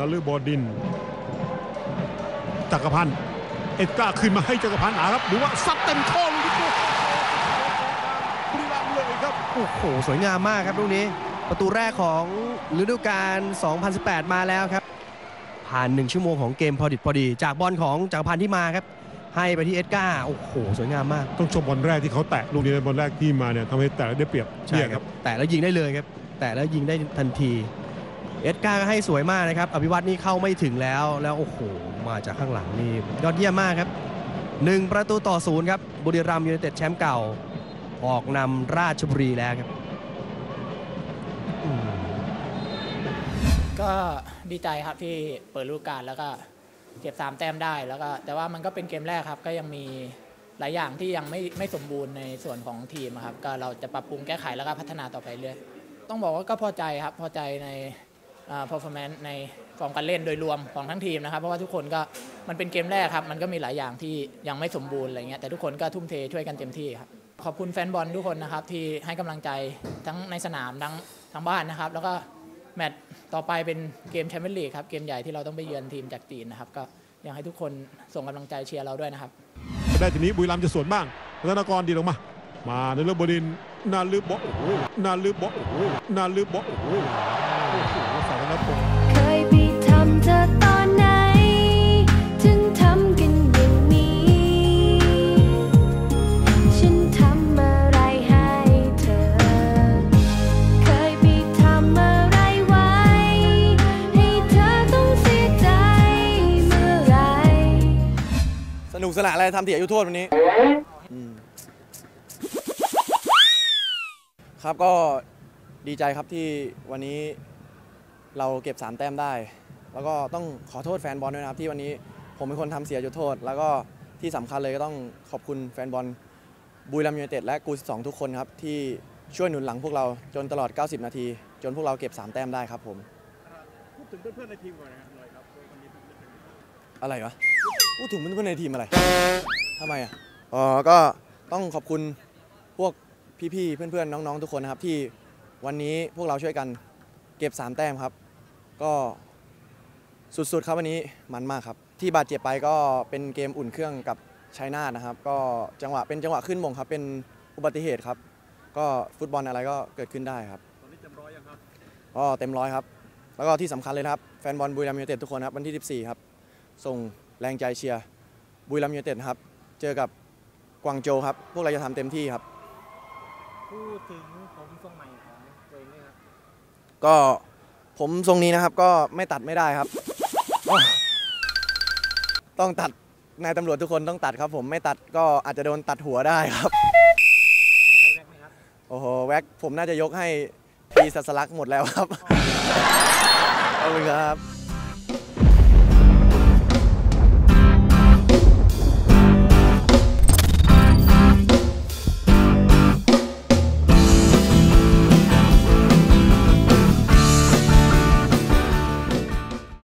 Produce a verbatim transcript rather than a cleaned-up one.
ฤบดินทร์จักรพันธ์เอ็ดก้าขึ้นมาให้จักรพันธ์นะครับหรือว่าซัดเต็มข้อลูกนี้บุรีรัมย์เลยครับโอ้โหสวยงามมากครับลูกนี้ประตูแรกของฤดูกาลสองพันสิบแปดมาแล้วครับผ่านหนึ่งชั่วโมงของเกมพอดิบพอดีจากบอลของจักรพันธ์ที่มาครับให้ไปที่เอ็ดก้าโอ้โหสวยงามมากต้องชมบอลแรกที่เขาแตะลูกนี้บอลแรกที่มาเนี่ยทำให้แตะได้เปรียบใช่ครับแตะแล้วยิงได้เลยครับแตะแล้วยิงได้ทันทีเอ็ดก้าก็ให้สวยมากนะครับอภิวัตนี่เข้าไม่ถึงแล้วแล้วโอ้โหมาจากข้างหลังนี่ยอดเยี่ยมมากครับหนึ่งประตูต่อศูนย์ครับบุรีรัมย์ยูไนเต็ดแชมป์เก่าออกนำราชบุรีแล้วครับก็ดีใจครับที่เปิดฤดูกาลแล้วก็เก็บสามแต้มได้แล้วก็แต่ว่ามันก็เป็นเกมแรกครับก็ยังมีหลายอย่างที่ยังไม่ไม่สมบูรณ์ในส่วนของทีมครับก็เราจะปรับปรุงแก้ไขแล้วก็พัฒนาต่อไปเรื่อยต้องบอกว่าก็พอใจครับพอใจใน performance ในฟอร์มการเล่นโดยรวมของทั้งทีมนะครับเพราะว่าทุกคนก็มันเป็นเกมแรกครับมันก็มีหลายอย่างที่ยังไม่สมบูรณ์อะไรเงี้ยแต่ทุกคนก็ทุ่มเทช่วยกันเต็มที่ครับขอบคุณแฟนบอลทุกคนนะครับที่ให้กำลังใจทั้งในสนามทั้งทางบ้านนะครับแล้วก็แมตช์ต่อไปเป็นเกมแชมเปี้ยนลีกครับเกมใหญ่ที่เราต้องไปเยือนทีมจากจีนนะครับก็อยากให้ทุกคนส่งกำลังใจเชียร์เราด้วยนะครับได้ทีนี้บุรีรัมย์จะสวนบ้างธนากรดีลงมามาในเรื่องบดินนาลืบบอโอ้โหนาลืบบอโอ้โหนาลืบบอโอ้โหโอ้โหสารพัดเคยไปทำเธอตอนไหนถึงทำกันอย่างนี้ฉันทำอะไรให้เธอเคยไปทำอะไรไว้ให้เธอต้องเสียใจเมื่อไรสนุกสนานอะไรทำเถียอายุโทษวันนี้ครับก็ดีใจครับที่วันนี้เราเก็บสามแต้มได้แล้วก็ต้องขอโทษแฟนบอลด้วยนะครับที่วันนี้ผมเป็นคนทำเสียจุดโทษแล้วก็ที่สำคัญเลยก็ต้องขอบคุณแฟนบอลบุรีรัมย์ยูไนเต็ดและกูสิบสองทุกคนครับที่ช่วยหนุนหลังพวกเราจนตลอดเก้าสิบนาทีจนพวกเราเก็บสามแต้มได้ครับผมพูดถึงเพื่อนๆในทีมก่อนนะครับวันนี้อะไรวะพูดถึงเพื่อนๆในทีมอะไรทำไมอ่ะอ๋อก็ต้องขอบคุณพวกพี่ๆเพื่อนๆน้องๆทุกคนนะครับที่วันนี้พวกเราช่วยกันเก็บสามแต้มครับก็สุดๆครับวันนี้มันมากครับที่บาดเจ็บไปก็เป็นเกมอุ่นเครื่องกับชัยนาทนะครับก็จังหวะเป็นจังหวะขึ้นมงครับเป็นอุบัติเหตุครับก็ฟุตบอลอะไรก็เกิดขึ้นได้ครับตอนนี้เต็มร้อยยังครับก็เต็มร้อยครับแล้วก็ที่สำคัญเลยครับแฟนบอลบุรีรัมย์ยูไนเต็ดทุกคนครับวันที่สิบสี่ครับส่งแรงใจเชียร์บุรีรัมย์ยูไนเต็ดครับเจอกับกวางโจวครับพวกเราจะทำเต็มที่ครับพูดถึงผมทรงใหม่ของตัวเองเลยครับก็ผมทรงนี้นะครับก็ไม่ตัดไม่ได้ครับต้องตัดนายตำรวจทุกคนต้องตัดครับผมไม่ตัดก็อาจจะโดนตัดหัวได้ครับโอ้โหแว็กผมน่าจะยกให้พีสัสลักหมดแล้วครับขอบคุณครับ